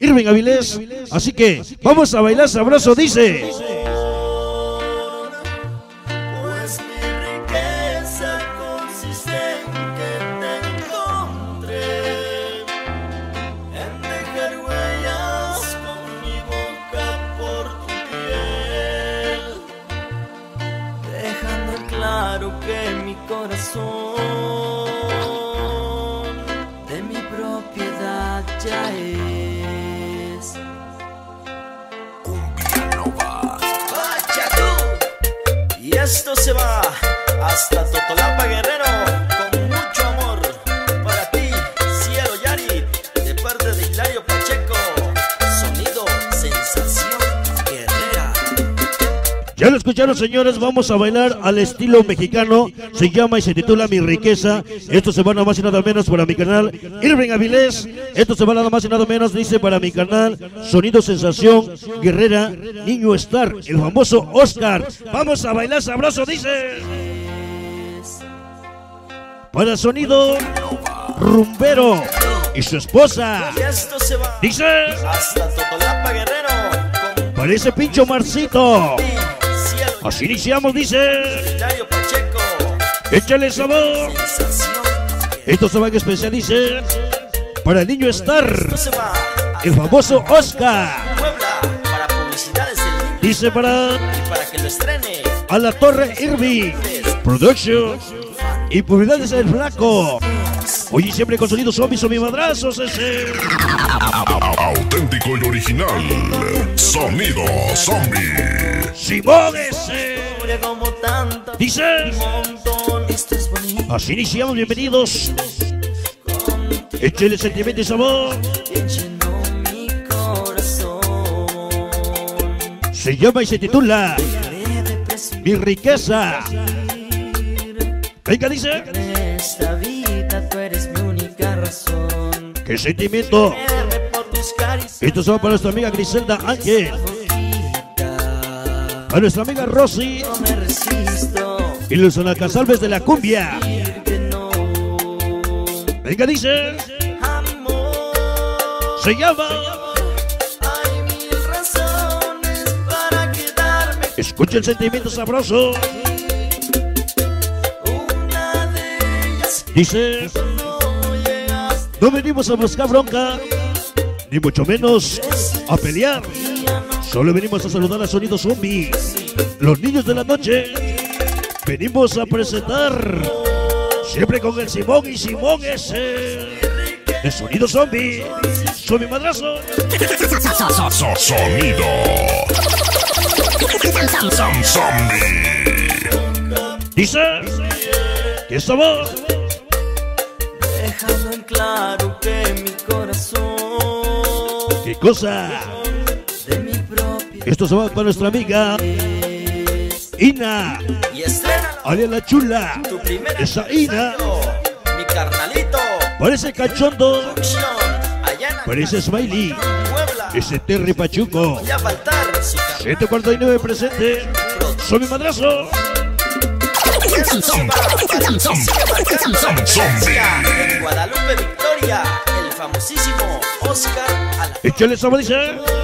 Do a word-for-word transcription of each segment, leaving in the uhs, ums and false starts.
Irving Avilés. Así que vamos a bailar sabroso, dice. Claro que mi corazón de mi propiedad ya es. Cumbia Nova. ¡Vaya tú! Y esto se va hasta Totolapa, Guerrero, con mucho amor para ti, Cielo Yari, de parte de Hilario Pacheco. Sonido Sensación Guerrera. Ya lo escucharon, señores, vamos a bailar al estilo mexicano. Se llama y se titula Mi Riqueza. Esto se va nada más y nada menos para mi canal Irving Avilés. Esto se va nada más y nada menos, dice, para mi canal Sonido Sensación Guerrera, Niño Star, el famoso Oscar. Vamos a bailar sabroso, dice. Para Sonido Rumbero y su esposa. Y esto se va Dice. hasta Totolapa, Guerrero, con Parece Pincho Marcito. ti, Cielo Así iniciamos, dice. Hilario Pacheco. Échale sabor. Sensación. Esto se va en especial, dice, para el Niño Star, Esto se va el famoso Oscar. Puebla para publicidades del niño Dice para y para que lo estrene. a la Torre Irving Production y publicidades del Flaco. Oye, siempre con sonidos zombies o mi madrazos, ese. Auténtico y original. Sonido Zombie. Simón, ese. Historia como tanta, Dice. un montón. Esto es bonito. Así iniciamos, bienvenidos. Échale sentimiento y sabor. Llenó mi corazón. Se llama y se titula Dejaré de presumir Mi Riqueza. Venga, dice. en esta vida, tú eres mi única razón. Qué sentimiento. Quédame por tus caricias. Esto se va para nuestra amiga Griselda Ángel, a nuestra amiga Rosy No me resisto. y los Anacasalves de la cumbia. Decir que no. Venga, dice. Amor. Se llama. Hay mil razones para quedarme. Escucha el sentimiento sabroso. Una de ellas Dice. no llegas. No venimos a buscar bronca, ni mucho menos a pelear. Solo venimos a saludar a Sonido Zombie, los niños de la noche. Venimos a presentar, siempre con el Simón y Simón ese, de Sonido Zombie. Soy mi madrazo. Sonido Zombie. Dice que sabor. Dejando en claro que mi corazón ¿Qué cosa? de mi propia Esto se va para nuestra amiga Ina, y estrena alias la chula. tu primera Esa Ina mi carnalito parece cachondo, Producción allá en parece Smiley. Puebla. Ese Terry Pachuco. Voy a faltar su carnal. ciento cuarenta y nueve presente. Soy mi madrazo. En Guadalupe Victoria, el famosísimo Oscar Ala. Échale sabor, dice.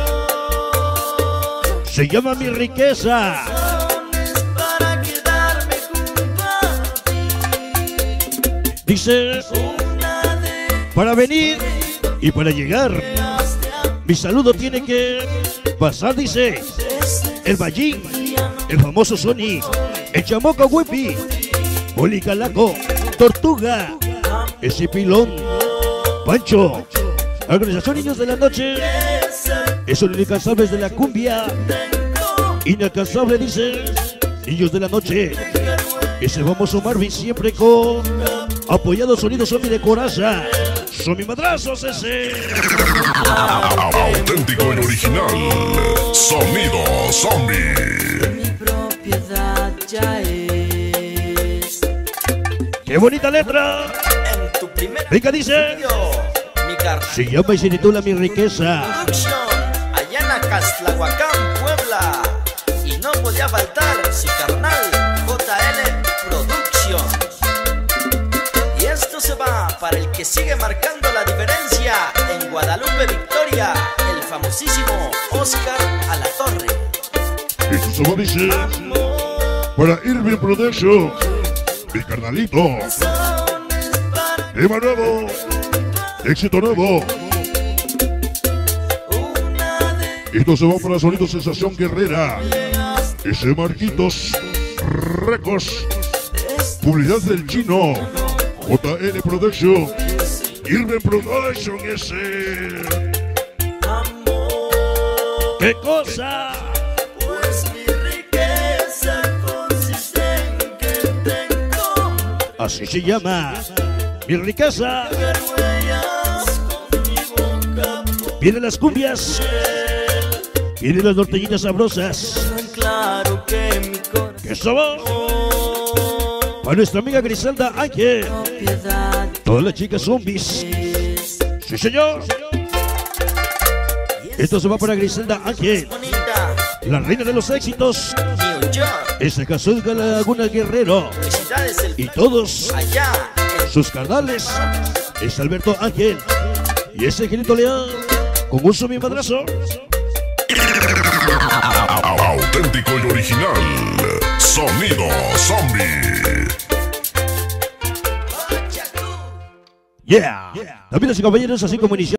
Se llama Mi Riqueza. Para quedarme junto a ti. Dice, Una de para venir y para llegar, mi saludo tiene que pasar, dice, el Ballín, el famoso Sony, el Chamoco Whippy, Oli Calaco, Tortuga, ese Pilón, Pancho, Organización Niños de la Noche, esos incansables de la cumbia, inalcanzable, dice, Niños de la Noche, ese famoso Marvin siempre con apoyado Sonido Zombie de Coraza. Son mis madrazos, ese. Auténtico y original. Sonido Zombie. mi propiedad ya es. ¡Qué bonita letra! En tu primer Venga, dice. video, mi carnal. Se llama y se titula Mi Riqueza. Producción allá en Acastlahuacán, Puebla. Y no podía faltar su carnal J L Producción. Y esto se va para el que sigue marcando la diferencia en Guadalupe Victoria, el famosísimo Oscar Alatorre. Esto se va a decir para Irving Production, mi carnalito. Tema nuevo, éxito nuevo. Esto se va para Sonido Sensación Guerrera, ese Marquitos Records, publicidad del Chino, J N Production, Irving Production, ese. ¡Qué cosa! Pues mi riqueza consiste en que tengo Así se llama. Mi riqueza. huellas con mi boca. Vienen las cumbias. Vienen las norteñitas sabrosas. Claro que mi corazón ¿Qué somos? Para nuestra amiga Griselda Ángel. piedad Todas las chicas zombies. Sí, señor. Esto se va para Griselda Ángel, bonita. la reina de los éxitos. New York. Este caso de la Laguna Guerrero. Felicidades el Y todos allá en sus carnales. Es Alberto Ángel. Y ese Angelito León. Con gusto, mi madrazo. Auténtico y original. Sonido Zombie. Yeah. También, y caballeros, así como iniciamos.